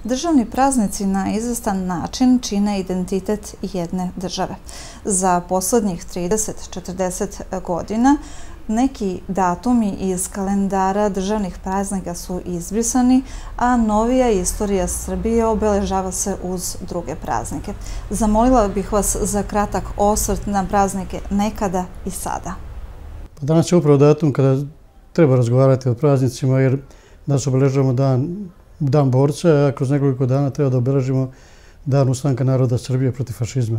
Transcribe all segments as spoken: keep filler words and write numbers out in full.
Državni praznici na izvestan način čine identitet jedne države. Za posljednjih trideset do četrdeset godina neki datumi iz kalendara državnih praznika su izbrisani, a novija istorija Srbije obeležava se uz druge praznike. Zamolila bih vas za kratak osvrt na praznike nekada i sada. Danas je upravo datum kada treba razgovarati o praznicima, jer danas obeležavamo dan, dan borca, a kroz nekoliko dana treba da obeležimo dan ustanka naroda Srbije protiv fašizma.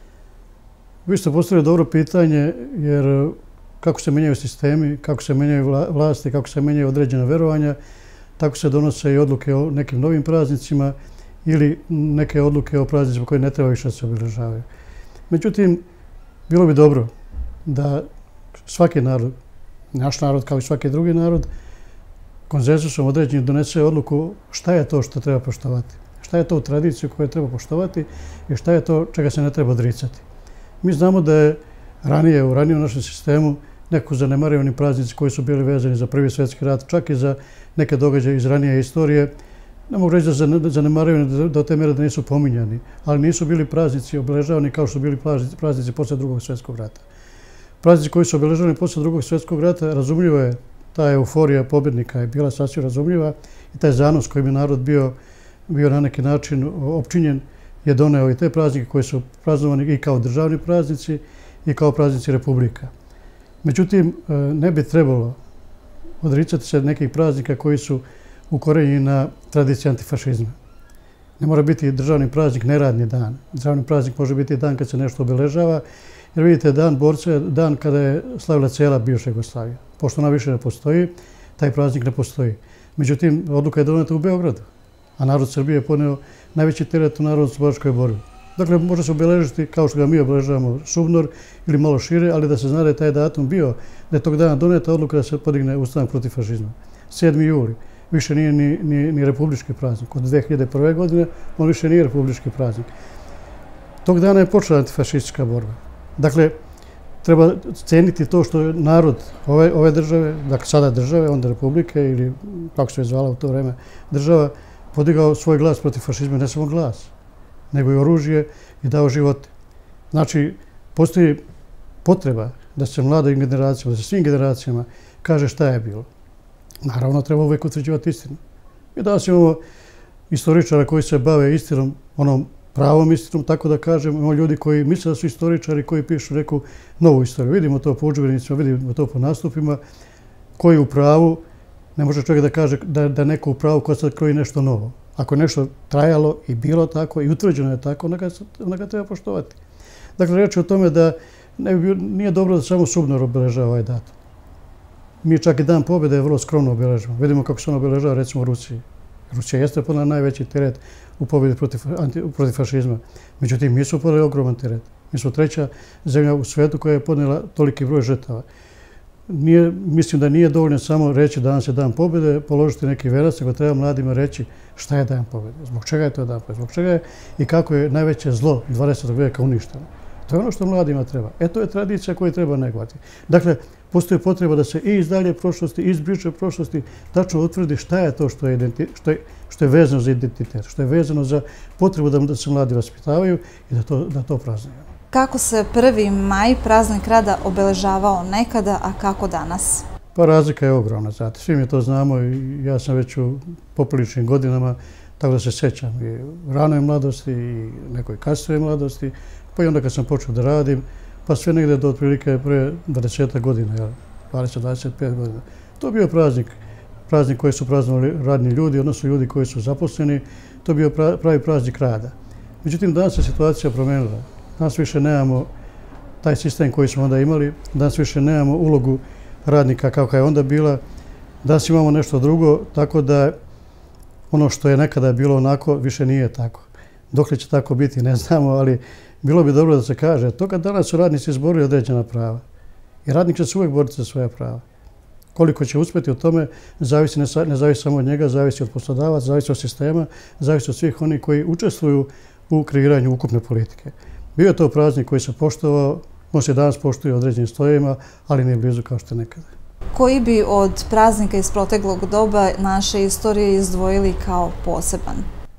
Vi ste postavili dobro pitanje, jer kako se menjaju sistemi, kako se menjaju vlasti, kako se menjaju određena verovanja, tako se donose i odluke o nekim novim praznicima ili neke odluke o praznicima koje ne treba više da se obeležavaju. Međutim, bilo bi dobro da svaki narod, naš narod kao i svaki drugi narod, konsenzusom određenim donese odluku šta je to što treba poštovati, šta je to u tradiciju koju treba poštovati i šta je to čega se ne treba odricati. Mi znamo da je ranije, u ranijem našem sistemu, neko zanemario oni praznici koji su bili vezani za Prvi svjetski rat, čak i za neke događaje iz ranije istorije. Ne mogu reći da zanemario do te mere da nisu pominjani, ali nisu bili praznici obeležavani kao što su bili praznici posle Drugog svjetskog rata. Praznici koji su obeležavani posle Drugog svjetskog rata, razumljivo je, ta euforija pobjednika je bila sasvim razumljiva i taj zanos kojim je narod bio, bio na neki način opčinjen je doneo i te praznike koji su praznovani i kao državni praznici i kao praznici republika. Međutim, ne bi trebalo odricati se nekih praznika koji su ukorenjeni na tradiciji antifašizma. Ne mora biti državni praznik neradni dan. Državni praznik može biti dan kad se nešto obeležava, jer vidite, dan borca je dan kada je slavila cijela bivša Jugoslavija. Pošto ona više ne postoji, taj praznik ne postoji. Međutim, odluka je doneta u Beogradu, a narod Srbije je poneo najveći teret u narodno-slobodačkoj borbi. Dakle, može se obeležiti kao što ga mi obeležavamo Suvnor ili malo šire, ali da se zna da je taj datum bio, da je tog dana doneta odluka da se podigne ustanak protiv fašizma. sedmi juli više nije ni, ni, ni republički praznik. Od dve hiljade prve. godine on više nije republički praznik. Tog dana je počela antifašistička borba. Dakle, treba ceniti to što je narod ove, ove države, dakle sada države, onda republike ili kako se je zvala u to vreme država, podigao svoj glas protiv fašizma, ne samo glas, nego i oružje i dao živote. Znači, postoji potreba da se mladim generacijama, da se svim generacijama kaže šta je bilo. Naravno, treba uvijek utvrđivati istinu. I danas imamo istoričara koji se bave istinom, onom pravom istinom, tako da kažem, imamo ljudi koji misle da su istoričari, koji pišu neku novu istoriju. Vidimo to po udžbenicima, vidimo to po nastupima, koji u pravu, ne može čovjek da kaže da, da neko u pravu ko sad kroji nešto novo. Ako je nešto trajalo i bilo tako i utvrđeno je tako, onda ga, onda ga treba poštovati. Dakle, reč je o tome da ne bi, nije dobro da samo Suvnor obeležava ovaj datum. Mi čak i dan pobjede vrlo skromno obeležavamo. Vidimo kako se on obeležava recimo u Rusiji. Rusija jeste ponela najveći teret u pobjedi protiv, anti, protiv fašizma. Međutim, mi smo poneli ogroman teret. Mi smo treća zemlja u svijetu koja je podnela toliki broj žrtava. Nije, mislim da nije dovoljno samo reći danas je dan pobjede, položiti neki venac, nego treba mladima reći šta je dan pobjede, zbog čega je to dan pobjede, zbog čega je i kako je najveće zlo dvadesetog vijeka uništeno. To je ono što mladima treba. E to je tradicija koju treba negovati. Dakle, postoji potreba da se i iz dalje prošlosti, i iz bliže prošlosti tačno utvrdi šta je to što je, identi, što je, što je vezano za identitet, što je vezano za potrebu da, da se mladi vaspitavaju i da to, da to praznuju. Kako se prvi maj, praznik rada, obeležavao nekada, a kako danas? Pa razlika je ogromna, znate. Svi mi to znamo i ja sam već u popriličnim godinama, tako da se sjećam i u ranoj mladosti i nekoj kasnijoj mladosti, pa i onda kad sam počeo da radim, pa sve negdje do otprilike pre dvadeset godina, dvadeset do dvadeset pet godina. To je bio praznik, praznik koji su praznovali radni ljudi, odnosno ljudi koji su zaposleni, to je bio pravi praznik rada. Međutim, danas se situacija promenila. Danas više nemamo taj sistem koji smo onda imali, danas više nemamo ulogu radnika kako je onda bila, danas imamo nešto drugo, tako da ono što je nekada bilo onako, više nije tako. Dok li će tako biti, ne znamo, ali bilo bi dobro da se kaže, toga danas su radnici izborili određena prava. I radnik će se uvijek boriti za svoja prava. Koliko će uspjeti u tome, zavisi, ne zavisi samo od njega, zavisi od poslodavaca, zavisi od sistema, zavisi od svih onih koji učestvuju u kreiranju ukupne politike. Bio je to praznik koji se poštovao, on se danas poštuje određenim slojevima, ali nije blizu kao što je nekada. Koji bi od praznika iz proteklog doba naše istorije izdvojili kao poseban?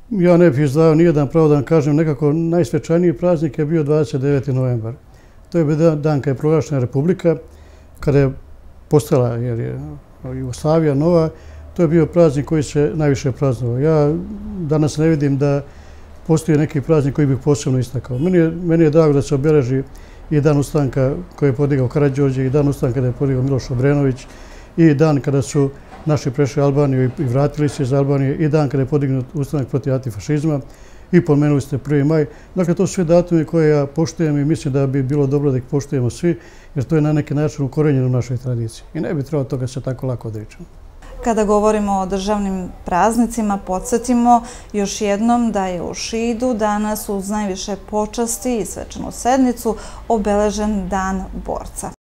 Ja ne bih izdao nijedan, pravo da vam kažem, nekako najsvečaniji praznik je bio dvadeset deveti novembar. To je bio dan kada je proglašena Republika, kada je postala jer je Jugoslavija nova. To je bio praznik koji se najviše praznovao. Ja danas ne vidim da postoji neki praznik koji bih posebno istakao. Meni je, meni je drago da se obeleži i dan ustanka koji je podigao Karađorđe, i dan ustanka kada je podigao Miloš Obrenović, i dan kada su naši prešli Albaniju i vratili se iz Albanije, i dan kada je podignut ustanak protiv antifašizma, i pomenuli ste prvi maj. Dakle, to su sve datumi koje ja poštujem i mislim da bi bilo dobro da ih poštujemo svi, jer to je na neki način ukorenjeno u našoj tradiciji. I ne bi trebalo toga se tako lako odričemo. Kada govorimo o državnim praznicima, podsjetimo još jednom da je u Šidu danas uz najviše počasti i svečanu sednicu obeležen Dan borca.